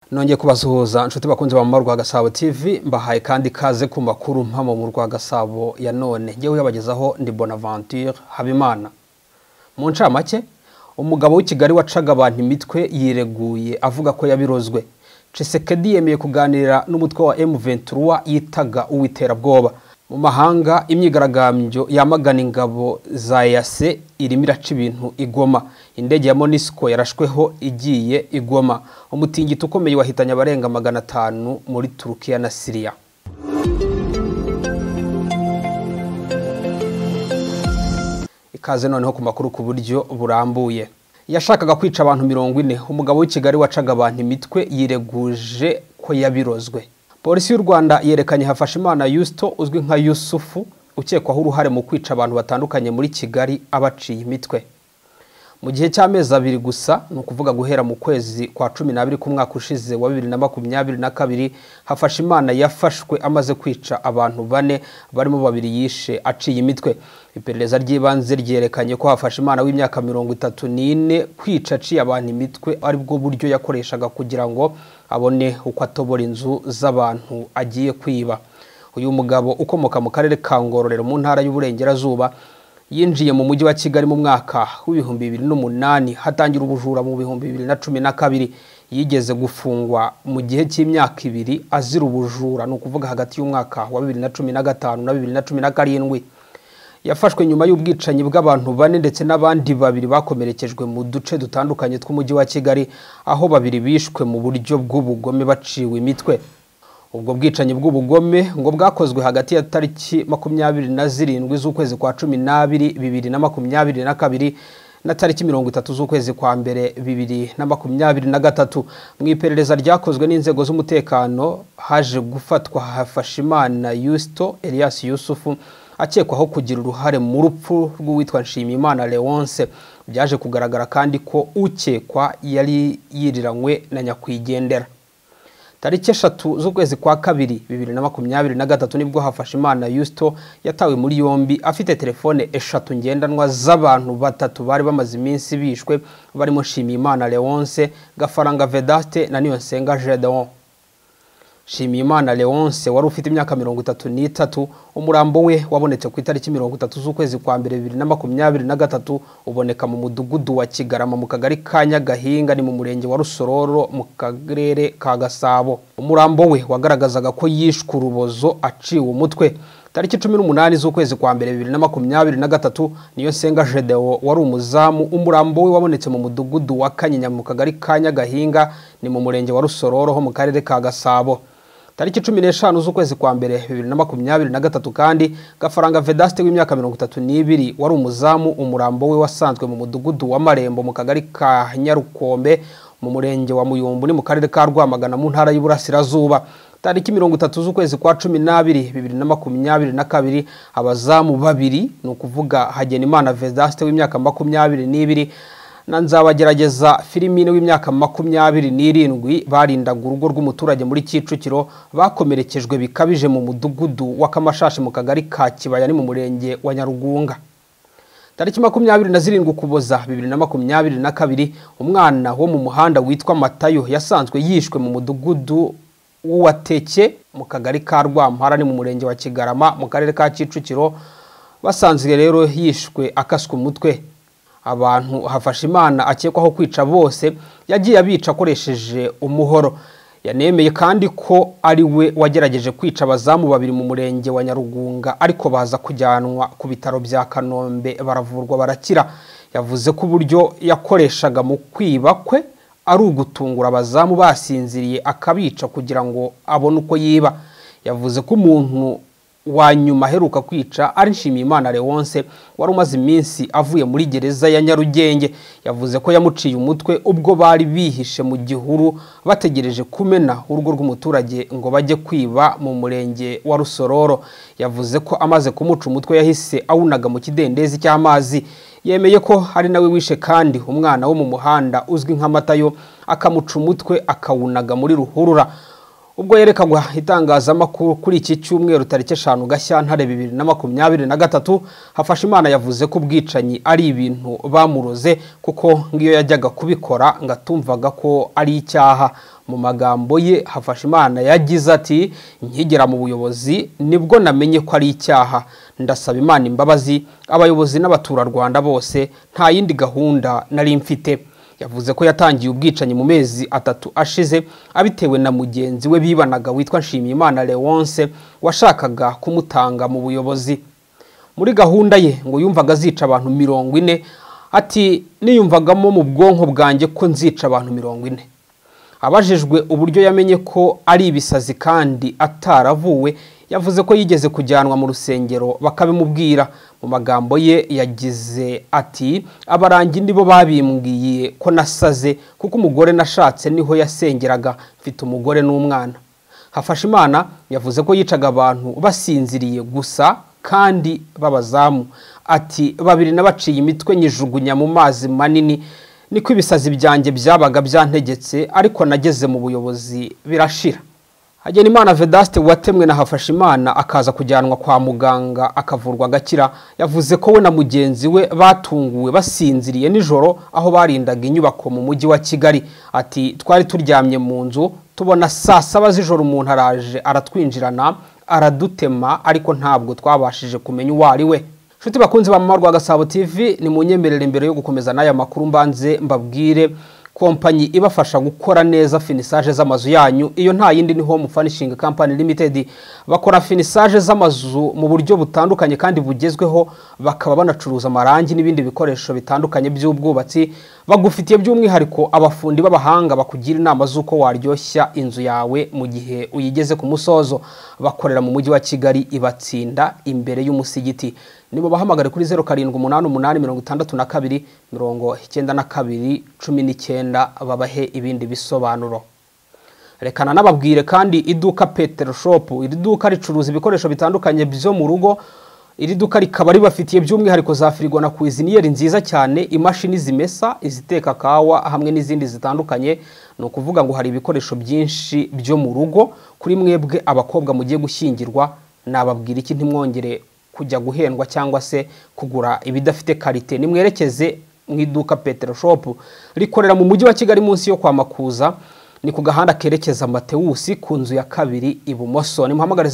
Nongeye kubasuhuza inshuti bakunze ba Rwagasabo TV mbahaye kandi kaze ku makuru mpamo mu Rwagasabo ya none. Ngewe yabagezaho ndi Bonaventure Habimana. Mu ncamake umugabo w'Ikigali wacaga abantu imitwe yireguye avuga ko yabirozwe. Tshisekedi yemeye kuganira n'umutwe wa M23 yitaga uwiterabwoba. Mu mahanga imyigaragambyo yamagana ingabo za EAC irimo iraca ibintu igoma. Indege ya MONUSCO yarashweho igiye igoma. Umutingito ukomeye wahitanye abarenga 500 muri Turukiya na Syria. Ikaze noneho ku makuru ku buryo burambuye. Yashakaga kwica abantu 40. Umugabo w'Ikigali wacaga abantu imitwe yireguje ko yabirozwe. Polisi y'u Rwanda yerekanye Hafashimana Yusto uzwi nka Yusufu ukekwaho uruhare mu kwica abantu batandukanye muri Kigali abaciye imitwe. Mu gihe cy'amezi 2 gusa no kuvuga guhera mu kwezi kwa 12 ku mwaka ushize wa 2022 Hafashimana yafashwe amaze kwica abantu 4 barimo 2 yishe aciye imitwe. Iperereza ry'ibanze ryerekanye ko Hafashimana w'imyaka 34 kwica aciye abantu imitwe ari bwo buryo yakoreshaga kugira ngo abone uko atobora inzu z'abantu agiye kwiba. Uyu mugabo ukomoka mu karere ka Ngororero mu ntara y'Uburengerazuba yinjiye mu mujyi wa Kigali mu mwaka w'2008 hatangira ubujura mu 2012. Yigeze gufungwa mu gihe cy'imyaka 2 azira ubujura no kuvuga hagati y'umwaka wa 2015 na 2017. Yafashwe nyuma y'ubwicanyi bw'abantu 4 ndetse n'abandi 2 bakomerekejwe mu duce dutandukanye tw'umujyi wa Kigali aho 2 bishwe mu buryo bw'ubugome baciwe imitwe. Ubwo bwicanyi bw'ubugome ngo bwakozwe hagati ya tariki 27 z'ukwezi kwa 12 2022 na tariki 30 z'ukwezi kwa mbere 2023. Mu iperereza ryakozwe n'inzego z'umutekano haje gufatwa Hafashimana Yusto Elias Yusufu akekwaho kugira uruhare mu rupfu rw'uwitwa Nshimiyimana Leonce. Byaje kugaragara kandi ko ukekwa yari yiriranywe na nyakwigendera. Tariki 3 z'ukwezi kwa 2 2023 nibwo Hafashimana Yusto yatawe muri yombi afite telefone 3 ngendanwa z'abantu 3 bari bamaze iminsi bishwe barimo Nshimiyimana Leonce, Gafaranga Vedaste na Niyonsenga Gedeon. Nshimiyimana Leonce wari ufite imyaka 33, umurambo we wabonetse ku itariki 30 z'ukwezi kwa mbere 2023 uboneka mu mudugudu wa Kigarama mu kagari ka Nyagahinga ni mu murenge wa Rusororo mu karere ka Gasabo. Umurambo we wagaragazaga ko yishwe urubozo aciwe umutwe. Tariki 18 z'ukwezi kwa mbere 2023 Niyonsenga Gedeon wari umuzamu. Umurambo we wabonetse mu mudugudu wa Kanyinya mu kagari ka Nyagahinga ni mu murenge wa Rusororo ho mu karere ka Gasabo. Tariki 15 z'ukwezi kwa mbere 2023 kandi Gafaranga Vedaste w'imyaka 32 wari umuzamu. Umurambo we wasanzwe mu mudugudu wa Marembo mu kagari ka Nyarukombe mu murenge wa Muyumbu ni mu karere ka Rwamagana mu ntara y'Iburasirazuba. Tariki 30 z'ukwezi kwa 12 2022 abazamu 2 no kuvuga Hagenimana Vedaste w'imyaka 22 na Nzabagerageza Filimine w'imyaka 27 barindaga urugo rw'umuturage muri Kicukiro bakomerekejwe bikabije mu mudugudu wa Kamashashi mu kagari ka Kibaya ni mu murenge wa Nyarugunga. Tariki 27 Ukuboza 2022 umwana wo mu muhanda witwa Matayo yasanzwe yishwe mu mudugudu w'Uwateke mu kagari ka Rwampara ni mu murenge wa Kigarama mu karere ka Kicukiro. Basanzwe rero yishwe akaswe umutwe. Abantu Hafashimana akekwaho kwica bose yagiye abica akoresheje umuhoro. Yanemeye kandi ko ari we wagerageje kwica abazamu 2 mu murenge wa Nyarugunga ariko baza kujyanwa ku bitaro bya Kanombe baravurwa barakira. Yavuze ko uburyo yakoreshaga mu kwiba kwe ari ugutungura abazamu basinziriye akabica kugira ngo abone uko yiba. Yavuze ko umuntu wa nyuma heruka kwica ari Nshimiyimana Leonce wari umaze iminsi avuye muri gereza ya Nyarugenge. Yavuze ko yamuciye umutwe ubwo bari bihishe mu gihuru bategereje kumena urugo rw'umuturage ngo bajye kwiba mu murenge wa Rusororo. Yavuze ko amaze kumuca umutwe yahise awunaga mu kidendezi cy'amazi. Yemeye ko ari nawe wishe kandi umwana wo mu muhanda uzwi nka Matayo akamuca umutwe akawunaga muri ruhurura. ubwo yerekagwa itangazamakuru kuri iki cyumweru tariki 5 Gashyantare 2023 Hafashimana yavuze ko ubwicanyi ari ibintu bamuroze kuko ngiyo yajyaga kubikora ngatumvaga ko ari icyaha. Mu magambo ye Hafashimana yagize ati nkigera mu buyobozi nibwo namenye ko ari icyaha, ndasaba Imana imbabazi abayobozi n'abaturarwanda bose, nta yindi gahunda nari mfite. Yavuze ko yatangiye ubwicanyi mu mezi 3 ashize abitewe na mugenzi we bibanaga witwa Nshimiyimana Leonce washakaga kumutanga mu buyobozi. Muri gahunda ye ngo yumvaga zica abantu 40, ati niyumvagamo mu bwonko bwanjye ko nzica abantu 40. Abajijwe uburyo yamenye ko ari ibisazi kandi ataravuwe, yavuze ko yigeze kujyanwa mu rusengero bakabimubwira. Mu magambo ye yagize ati abarangi nibo babimbwiye ko nasaze kuko umugore nashatse niho yasengeraga, mfite umugore n'umwana. Hafashimana yavuze ko yicaga abantu basinziriye gusa kandi babazamu, ati babiri nabaciye imitwe nyijugunya mu mazi manini, niko ibisazi byanjye byabaga byantegetse, ariko nageze mu buyobozi birashira. Hagenimana Vedaste watemwe na Hafashimana akaza kujyanwa kwa muganga akavurwa gakira, yavuze ko we na mugenzi we batunguwe basinziriye nijoro aho barindaga inyubako mu mujyi wa Kigali. Ati twari turyamye mu nzu tubona saa 7 z'ijoro umuntu araje aratwinjirana aradutema, ariko ntabwo twabashije kumenya uwo ari we. Shuti bakunzi ba Mama Rwagasabo TV, ni munyemerere imbere yo gukomeza n'aya makuru mbanze mbabwire kompanyi ibafasha gukora neza finisage z'amazu yanyu. Iyo nta yindi ni Home Furnishing Company Limited. Bakora finisage z'amazu mu buryo butandukanye kandi bugezweho, bakaba banacuruza amarangi n'ibindi bikoresho bitandukanye by'ubwubatsi. Bagufitiye by'umwihariko abafundi b'abahanga bakugira inama z'uko waryoshya inzu yawe mu gihe uyigeze ku musozo. Bakorera mu mujyi wa Kigali Ibatsinda imbere y'umusigiti. Nibo bahamagare kuri 0788629219 babahe ibindi bisobanuro. Rekana nababwire kandi iduka Petero Shop, iri duka ricuruza ibikoresho bitandukanye byo mu rugo. Iri duka rikaba ribafitiye by'umwihariko za frigo na cuisiniere nziza cyane, imashini zimesa, iziteka kawa hamwe n'izindi zitandukanye. No kuvuga ngo hari ibikoresho byinshi byo mu rugo. Kuri mwebwe abakobwa mugiye gushyingirwa, nababwira iki ntimwongere kujya guhendwa cyangwa se kugura ibidafite karite. Nimwerekeze mu iduka Petero Shop, rikorera mu mujyi wa Kigali munsi yo kwa Makuza, ni ku gahanda kerekeza Matewusi ku nzu ya 2 ibumoso. Nimuhamagare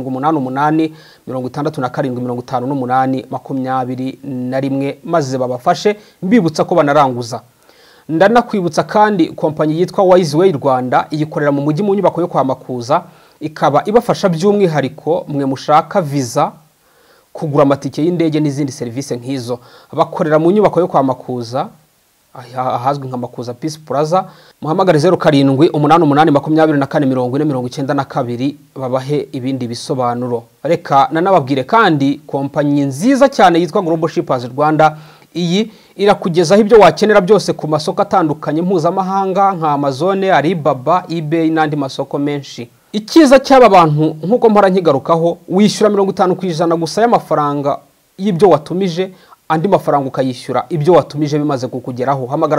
0788675821 maze babafashe, mbibutsa ko banaranguza. Ndanakwibutsa kandi kompanyi yitwa Wise Way Rwanda, iyikorera mu mujyi mu nyubako yo kwa Makuza, ikaba ibafasha by'umwihariko mwe mushaka visa, kugura amatike y'indege n'izindi service nk'izo. Bakorera mu nyubako yo kwa Makuza ahazwi nka Makuza Peace Plaza. Muhamagare 0788244092 babahe ibindi bisobanuro. Reka nanababwire kandi kompanyi nziza cyane yitwa Global Shippers Rwanda. Iyi irakugezaho ibyo wakenera byose ku masoko atandukanye mpuzamahanga nka Amazon, Alibaba, eBay n'andi masoko menshi. Ikiza cy'aba bantu nkuko mpora nkigarukaho, wishyura 50% gusa y'amafaranga y'ibyo watumije, andi mafaranga ukayishyura ibyo watumije bimaze kukugeraho. Hamagara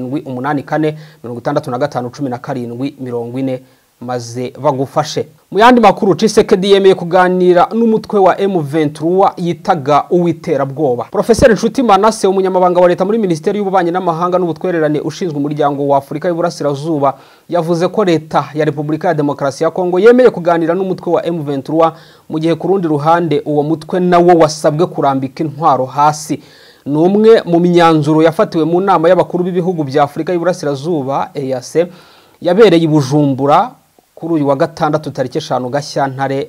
0784651740 maze bagufashe. Mu yandi makuru, Tshisekedi yemeye kuganira n'umutwe wa M23 yitaga uwiterabwoba. Professor Nshutimana se, umunyamabanga wa leta muri Minisiteri y'Ububanyi n'Amahanga n'Ubutwererane ushinzwe umuryango wa Afurika y'Uburasirazuba, yavuze ko leta ya Repubulika ya Demokarasi ya Kongo yemeye kuganira n'umutwe wa M23 mu gihe ku rundi ruhande uwo mutwe nawo wasabwe kurambika intwaro hasi. Numwe mu myanzuro yafatiwe mu nama y'abakuru b'ibihugu bya Afurika y'Uburasirazuba EAC yabereye Bujumbura kuri uyu wa gatandatu tariki 5 Gashyantare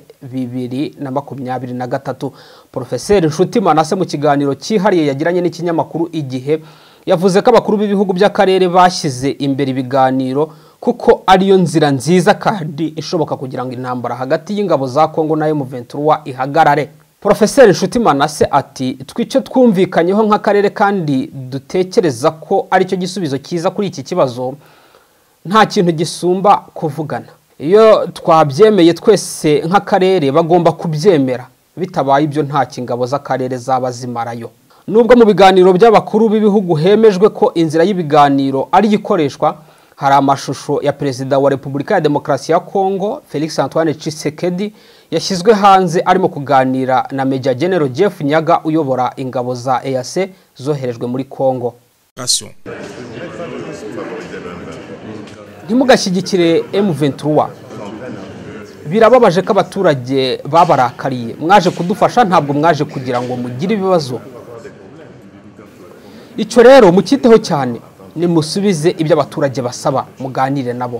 2023. Professor Nshutimana se mu kiganiro cyihariye yagiranye n'ikinyamakuru Igihe, yavuze ko abakuru b'ibihugu by'akarere bashyize imbere ibiganiro kuko ariyo nzira nziza kandi ishoboka kugira ngo intambara hagati y'ingabo za Kongo na M23 ihagarare. Professor Nshutimana se ati twice twumvikanyeho nk'akarere kandi dutekereza ko ari cyo gisubizo cyiza kuri iki kibazo, nta kintu gisumba kuvugana. Iyo twabyemeye twese nk'akarere bagomba kubyemera, bitabaye ibyo nta kingabo z'akarere zaba zimarayo. Nubwo mu biganiro by'abakuru b'ibihugu hemejwe ko inzira y'ibiganiro ari ikoreshwa, hari amashusho ya perezida wa Repubulika ya Demokarasi ya Kongo Felix Antoine Tshisekedi yashyizwe hanze arimo kuganira na Major General Jeff Nyaga uyobora ingabo za EAC zoherejwe muri Kongo. Ntimugashyigikire M23. Birababaje ko abaturage babarakariye. Mwaje kudufasha, ntabwo mwaje kugira ngo mugire ibibazo. Icyo rero mukiteho cyane, ni musubize ibyo abaturage basaba, muganire nabo.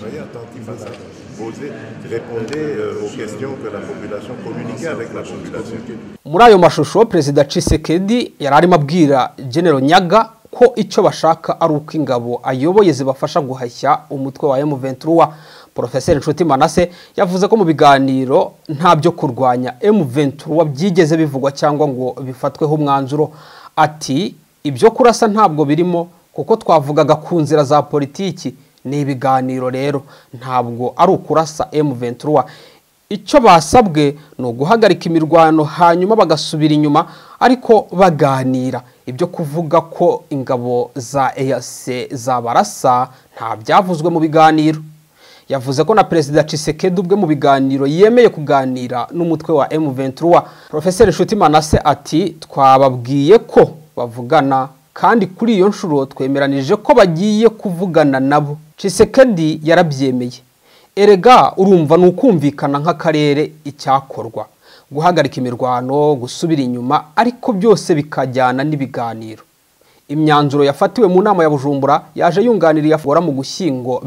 Muri ayo mashusho perezida Tshisekedi yari arimo abwira General Nyaga ko icyo bashaka ari uko ingabo ayoboye zibafasha guhashya umutwe wa M23. Professor Nshuti Manase yavuze ko mu biganiro nta byo kurwanya M23 byigeze bivugwa cyangwa ngo bifatweho umwanzuro. Ati ibyo kurasa ntabwo birimo kuko twavugaga ku nzira za politiki, ni ibiganiro rero ntabwo ari ukurasa M23. Icyo basabwe no guhagarika imirwano hanyuma bagasubira inyuma ariko baganira. Ibyo kuvuga ko ingabo za EAC zabarasa nta byavuzwe mu biganiro. Yavuze ko na Perezida Tshisekedi ubwe mu biganiro yemeye kuganira n'umutwe wa M23. Professor Nshuti Manase ati twababwiye ko bavugana kandi kuri iyo nshuro twemeranije ko bagiye kuvugana nabo. Tshisekedi yarabyemeye. Erega urumva nukumvikana nk'akarere icyakorwa, guhagarika imirwano, gusubira inyuma, ariko byose bikajyana n'ibiganiro. Imyanzuro yafatiwe mu nama ya Bujumbura yaje yunganiriye afora mu Gushyingo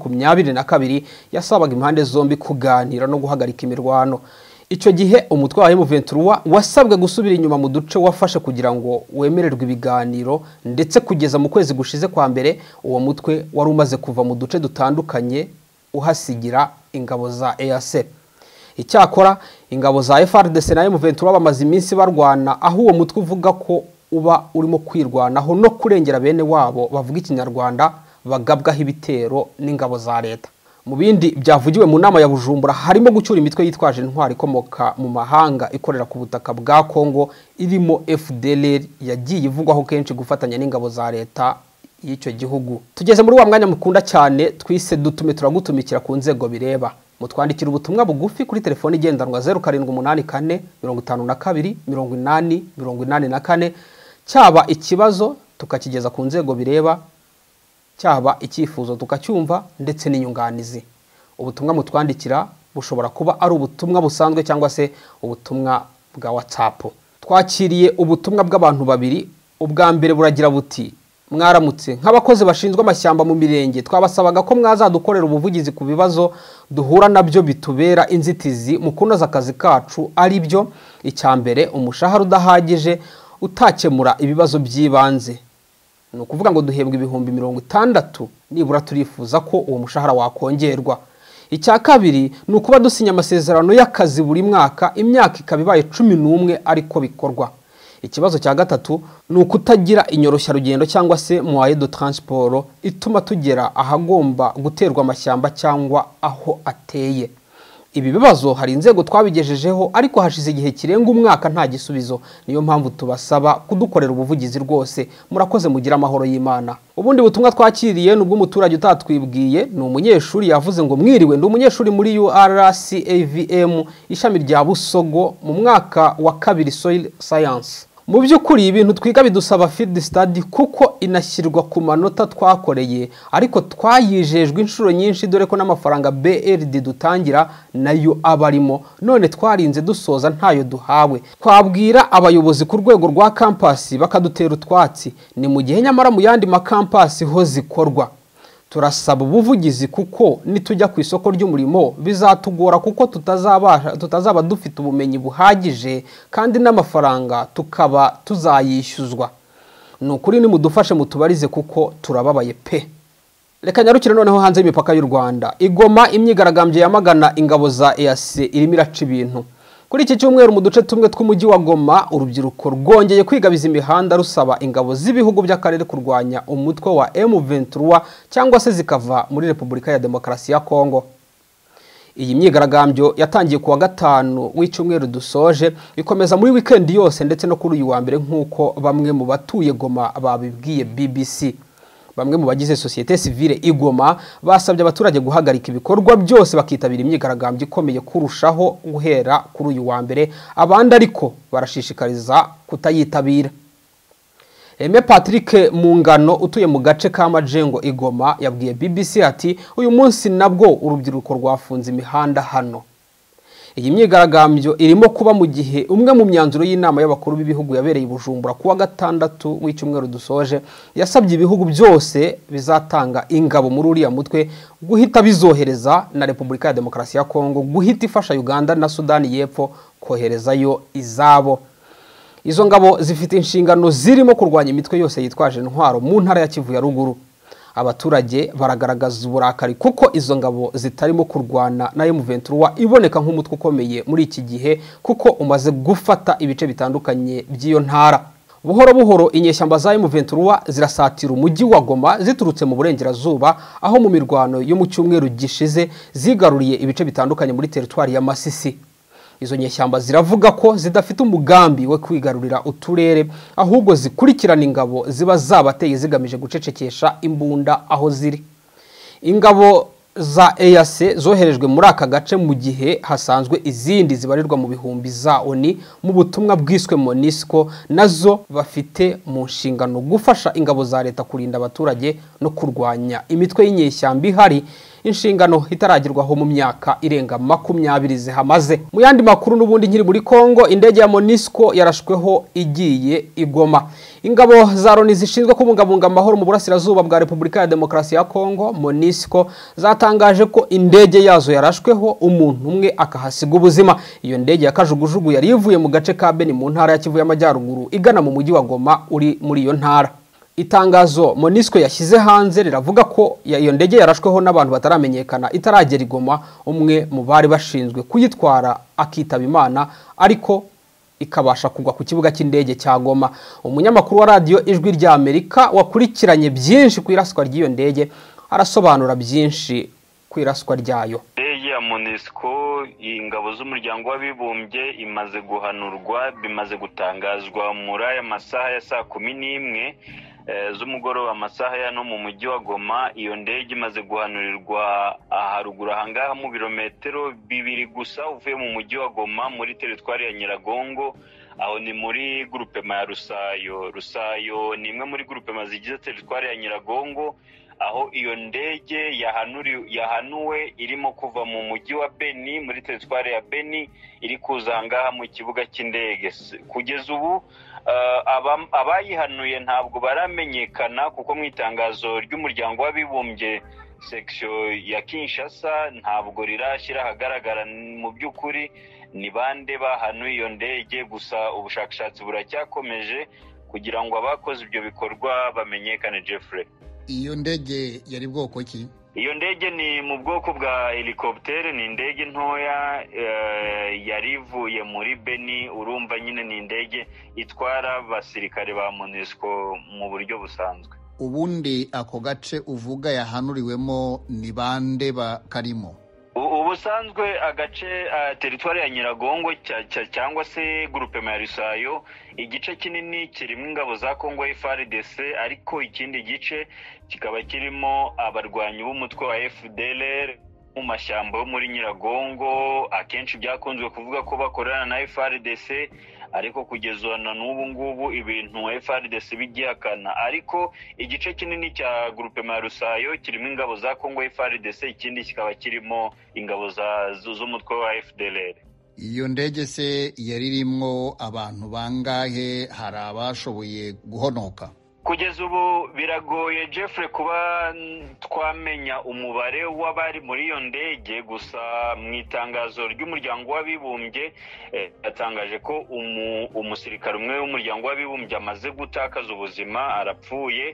2022 yasabaga impande zombi kuganira no guhagarika imirwano. Icyo gihe umutwe wa M23 wasabwe gusubira inyuma mu duce wafashe kugira ngo wemererwe ibiganiro, ndetse kugeza mu kwezi gushize kwa mbere uwo mutwe wari umaze kuva mu duce dutandukanye uhasigira ingabo za EAC. Icyakora ingabo za FARDC na M23 bamaze iminsi barwana, aho uwo mutwe uvuga ko uba urimo kwirwanaho no kurengera bene wabo bavuga ikinyarwanda bagabwaho ibitero n'ingabo za leta. Mu bindi byavugiwe mu nama ya Bujumbura harimo gucyura imitwe yitwaje intwari ikomoka mu mahanga ikorera ku butaka bwa Kongo irimo FDLR yagiye ivugwaho kenshi gufatanya n'ingabo za leta y'icyo gihugu. Tugeze muri wa mwanya mukunda cyane twise dutume turagutumikira ku nzego bireba. Mutwandikira ubutumwa bugufi kuri telefone igendanwa 0784 52 80 84, cyaba ikibazo tukakigeza ku nzego bireba, cyaba icyifuzo tukacyumva ndetse n'inyunganizi. Ubutumwa mutwandikira bushobora kuba ari ubutumwa busanzwe cyangwa se ubutumwa bwa WhatsApp. Twakiriye ubutumwa bw'abantu babiri. Ubwa mbere buragira buti: mwaramutse, nk'abakozi bashinzwe amashyamba mu mirenge twabasabaga ko mwazadukorera ubuvugizi ku bibazo duhura nabyo bitubera inzitizi mu kunoza akazi kacu, ari byo icyambere umushahara udahagije utakemura ibibazo by'ibanze. No kuvuga ngo duhembwa ibihumbi 60, nibura turifuza ko uwo mushahara wakongerwa. Icya kabiri ni ukuba dusinya amasezerano y'akazi buri mwaka, imyaka ikabibaye 11 ariko bikorwa. Ikibazo cya gatatu ni ukutagira inyoroshya rugendo cyangwa se moyen de transport ituma tugera ahagomba guterwa amashyamba cyangwa aho ateye. Ibi bibazo hari inzego twabigejejeho ariko hashize igihe kirenga umwaka nta gisubizo. Niyo mpamvu tubasaba kudukorera ubuvugizi rwose. Murakoze, mugira amahoro y'Imana. Ubundi butumwa twakiriye nubwo umuturage utatwibwiye, ni umunyeshuri yavuze ngo mwiriwe, ndi umunyeshuri muri URCAVM ishami rya Busogo mu mwaka wa 2 Soil Science. Mu by'ukuri ibintu twiga bidusaba field study kuko inashyirwa ku manota twakoreye, ariko twayijejwe inshuro nyinshi dore ko n'amafaranga BRD dutangira nayo abarimo, none twarinze dusoza ntayo duhawe. Twabwira abayobozi ku rwego rwa campus bakadutera utwatsi, ni mu gihe nyamara mu yandi makampasi ho zikorwa. Turasaba ubuvugizi kuko nitujya ku isoko ry'umurimo bizatugora kuko tutazaba dufite ubumenyi buhagije kandi n'amafaranga tukaba tuzayishyuzwa. Nukuri nimudufashe mutubarize kuko turababaye pe. Reka nyarukire noneho hanze y'imipaka y'u Rwanda. Igoma imyigaragambye yamagana ingabo za EAC irimo iraca ibintu. Kuri iki cyumweru mu duce tumwe tw'umujyi wa Goma urubyiruko rwongeye kwigabiza imihanda rusaba ingabo z'ibihugu by'akarere kurwanya umutwe wa M23 cyangwa se zikava muri Repubulika ya Demokarasi ya Kongo. Iyi myigaragambyo yatangiye kuwa gatanu w'icyumweru dusoje, ikomeza muri weekend yose ndetse no kuri uyu wa mbere nk'uko bamwe mu batuye Goma babibwiye BBC. Bamwe mu bagize societe civile igoma basabye abaturage guhagarika ibikorwa byose bakitabira imyigaragambyo ikomeye kurushaho guhera kuri uyu wa mbere, abandi ariko barashishikariza kutayitabira. Aime Patrick Mungano utuye mu gace ka Majengo Igoma yabwiye BBC ati uyu munsi nabwo urubyiruko rwafunze imihanda hano. Iyi myigaragambyo irimo kuba mu gihe umwe mu myanzuro y'inama y'abakuru b'ibihugu yabereye i Bujumbura kuwa gatandatu w'icyumweru dusoje yasabye ibihugu byose bizatanga ingabo muri uriya mutwe guhita bizohereza na Repubulika ya Demokarasi ya Kongo guhita ifasha Uganda na Sudani y'Epfo koherezayo izabo. Izo ngabo zifite inshingano zirimo kurwanya imitwe yose yitwaje intwaro mu ntara ya Kivu ya ruguru. Abaturage baragaragaza uburakari kuko izo ngabo zitarimo kurwana na M23 iboneka nk'umutwe ukomeye muri iki gihe kuko umaze gufata ibice bitandukanye by'iyo ntara. Buhoro buhoro inyeshyamba za M23 zirasatira umujyi wa Goma ziturutse mu burengerazuba, aho mu mirwano yo mu cyumweru gishize zigaruriye ibice bitandukanye muri teritwari ya Masisi. Izo nyeshyamba ziravuga ko zidafite umugambi we kwigarurira uturere, ahubwo zikurikirana ingabo ziba zabateye zigamije gucecekesha imbunda aho ziri. Ingabo za EAC zoherejwe muri aka gace mu gihe hasanzwe izindi zibarirwa mu bihumbi za ONU mu butumwa bwiswe MONUSCO, nazo bafite mu nshingano gufasha ingabo za leta kurinda abaturage no kurwanya imitwe y'inyeshyamba ihari, inshingano itaragirwaho mu myaka irenga 20 zihamaze. Mu yandi makuru n'ubundi nkiri muri Kongo, indege ya MONUSCO yarashweho igiye Igoma. Ingabo za Loni zishinzwe kubungabunga amahoro mu burasirazuba bwa Repubulika ya Demokarasi ya Kongo MONUSCO zatangaje ko indege yazo yarashweho umuntu umwe akahasiga ubuzima. Iyo ndege ya kajugujugu yari ivuye mu gace ka Beni mu ntara ya Kivu y'Amajyaruguru igana mu mujyi wa Goma uri muri iyo ntara. Itangazo MONUSCO yashyize hanze riravuga ko iyo ndege yarashweho n'abantu bataramenyekana itaragera Igoma, umwe mu bari bashinzwe kuyitwara akitaba Imana ariko ikabasha kugwa ku kibuga cy'indege cya Goma. Umunyamakuru wa radio Ijwi rya Amerika wakurikiranye byinshi ku iraswa ry'iyo ndege arasobanura byinshi ku iraswa ryayo. Indege ya MONUSCO ingabo z'umuryango w'abibumbye imaze guhanurwa, bimaze gutangazwa muri aya masaha ya saa 11 z'umugoroba amasaha ya no mu mujyi wa Goma. Iyo ndege imaze guhanurirwa aharuguru ahangaha mu birometero 2 gusa uvuye mu mujyi wa Goma muri teritwari ya Nyiragongo, aho ni muri groupement ya Rusayo. Rusayo ni imwe muri groupement zigize teritwari ya Nyiragongo, aho iyo ndege yahanuwe irimo kuva mu mujyi wa Beni muri teritwari ya Beni iri kuza ahangaha mu kibuga cy'indege. Kugeza ubu abayihanuye ntabwo baramenyekana kuko mu itangazo ry'umuryango w'abibumbye section ya Kinshasa ntabwo rirashyira ahagaragara mu by'ukuri ni bande bahanuye iyo ndege. Gusa ubushakashatsi buracyakomeje kugira ngo abakoze ibyo bikorwa bamenyekane. Jeffrey, iyo ndege yari bwoko ki? Iyo ndege ni mu bwoko bwa helicopter, ni indege ntoya yari ivuye muri Beni. Urumva nyine ni indege itwara abasirikare ba MONUSCO mu buryo busanzwe. Ubundi ako gace uvuga yahanuriwemo ni bande bakarimo? Ubusanzwe agace teritwari ya Nyiragongo cyangwa se groupement ya Rusayo, igice kinini kirimo ingabo za Kongo FARDC, ariko ikindi gice kikaba kirimo abarwanyi b'umutwe wa FDLR mu mashyamba yo muri Nyiragongo. Akenshi byakunzwe kuvuga ko bakorana na FARDC, ariko kugeza n'ubu ngubu ibintu FARDC bigihakana. Ariko igice kinini cya groupement ya Rusayo kirimo ingabo za Kongo FARDC, ikindi kikaba kirimo ingabo z'umutwe wa FDLR. Iyo ndege se yaririmo abantu bangahe? Hari abashoboye guhonoka? Kugeza ubu biragoye Jeffrey kuba twamenya umubare w'abari muri iyo ndege. Gusa mu itangazo ry'umuryango w'abibumbye yatangaje ko umusirikare umwe w'umuryango w'abibumbye amaze gutakaza ubuzima, arapfuye,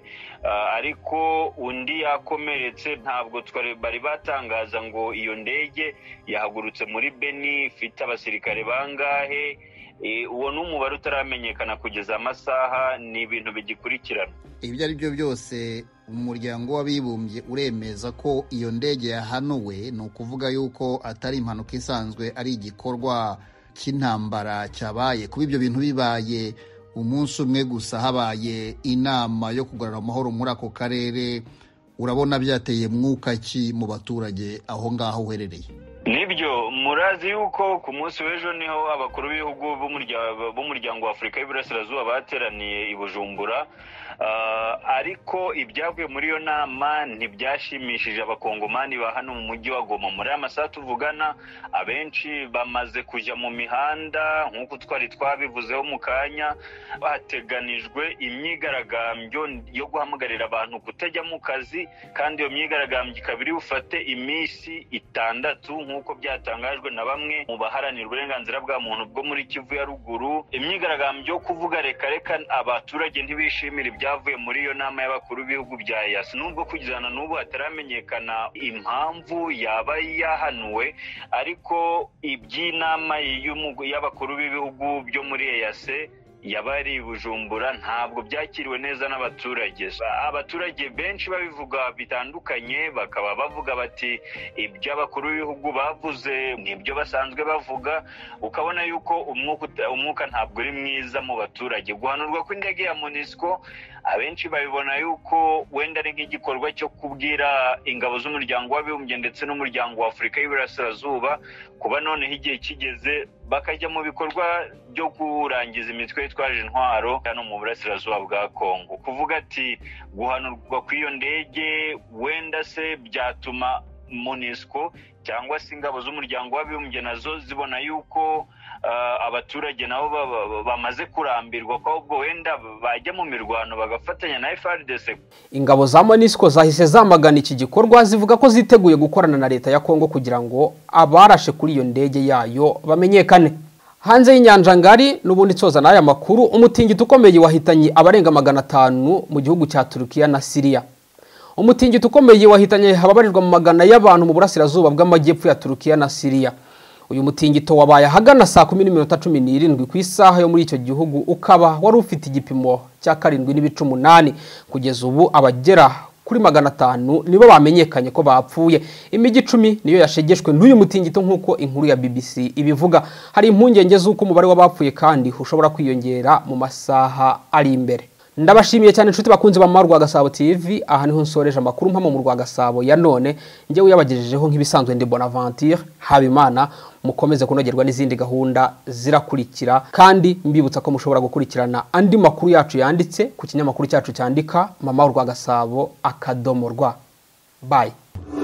ariko undi yakomeretse. Ntabwo bari batangaza ngo iyo ndege yahagurutse muri Beni ifite abasirikare bangahe. Uwo n'umubare utaramenyekana kugeza amasaha, ni ibintu bigikurikirana. Ibyo ari byo byose umuryango w'abibumbye uremeza ko iyo ndege yahanuwe, ni ukuvuga yuko atari impanuka isanzwe, ari igikorwa cy'intambara cyabaye. Kuba ibyo bintu bibaye, umunsi umwe gusa habaye inama yo kugarura amahoro muri ako karere, urabona byateye mwuka ki mu baturage aho ngaho uherereye? Nibyo, murazi yuko ku munsi w'ejo niho abakuru b'ibihugu b'umuryango wa Afurika y'Iburasirazuba bateraniye i Bujumbura, ariko ibyavuye muri iyo nama ntibyashimishije abakongomani ba hano mu mujyi wa Goma. Muri aya masaha tuvugana, abenshi bamaze kujya mu mihanda nk'uko twari twabivuzeho mu kanya. Hateganijwe imyigaragambyo yo guhamagarira abantu kutajya mu kazi, kandi iyo myigaragambyo ikaba iri bufate iminsi 6 nk'uko byatangajwe na bamwe mu baharanira uburenganzira bwa muntu bwo muri Kivu ya ruguru. Imyigaragambyo yo kuvuga reka abaturage ntibishimira ibyavuye muri iyo nama y'abakuru b'ibihugu bya EAC, nubwo kugirana n'ubu hataramenyekana impamvu yaba yahanuwe, ariko iby'inama y'abakuru b'ibihugu byo muri EAC yabari Bujumbura ntabwo byakiriwe neza n'abaturage. Abaturage benshi babivuga bitandukanye, bakaba bavuga bati ibyo abakuru b'ibihugu bavuze nibyo basanzwe bavuga, ukabona yuko umwuka ntabwo uri mwiza mu baturage. Guhanurwa kw'indege ya MONUSCO abenshi babibona yuko wenda ari nk'igikorwa cyo kubwira ingabo z'umuryango w'abibumbye ndetse n'umuryango wa Afurika y'Iburasirazuba kuba noneho igihe kigeze bakajya mu bikorwa byo kurangiza imitwe yitwaje intwaro hano mu burasirazuba bwa Kongo. Kuvuga ati guhanurwa kw'iyo ndege wenda se byatuma MONUSCO cyangwa se ingabo z'umuryango w'abibumbye nazo zibona yuko abaturage nabo bamaze kurambirwa, ko ahubwo wenda bajya mu mirwano bagafatanya na FARDC. Ingabo za MONUSCO zahise zamagana iki gikorwa, zivuga ko ziteguye gukorana na leta ya Kongo kugira ngo abarashe kuri iyo ndege yayo bamenyekane. Hanze y'inyanja ngari n'ubundi tsoza n'aya makuru, umutingito ukomeye wahitanye abarenga 500 mu gihugu cya Turukiya na Syria. Umutingito ukomeye wahitanye ababarirwa mu magana y'abantu mu burasirazuba bw'amajyepfo ya Turukiya na Syria. Uyu mutingito wabaye hagana saa 10:17 ku isaha yo muri icyo gihugu, ukaba wari ufite igipimo cya 7.8. Kugeza ubu abagera kuri 500 nibo bamenyekanye ko bapfuye. Imijyi 10 niyo yashegeshwe n'uyu mutingito nk'uko inkuru ya BBC ibivuga. Hari impungenge z'uko umubare w'abapfuye kandi ushobora kwiyongera mu masaha ari imbere. Ndabashimiye cyane inshuti bakunze ba Rwagasabo TV. Aha niho nsoreje amakuru mpamo mu Rwagasabo ya none, njyewe yabagejejeho nk'ibisanzwe ndi Bonaventure Habimana. Mukomeze kunogerwa n'izindi gahunda zirakurikira, kandi mbibutsa ko mushobora gukurikirana andi makuru yacu yanditse ku kinyamakuru cyacu cyandika Mama Rwagasabo akadomorwa. Bye.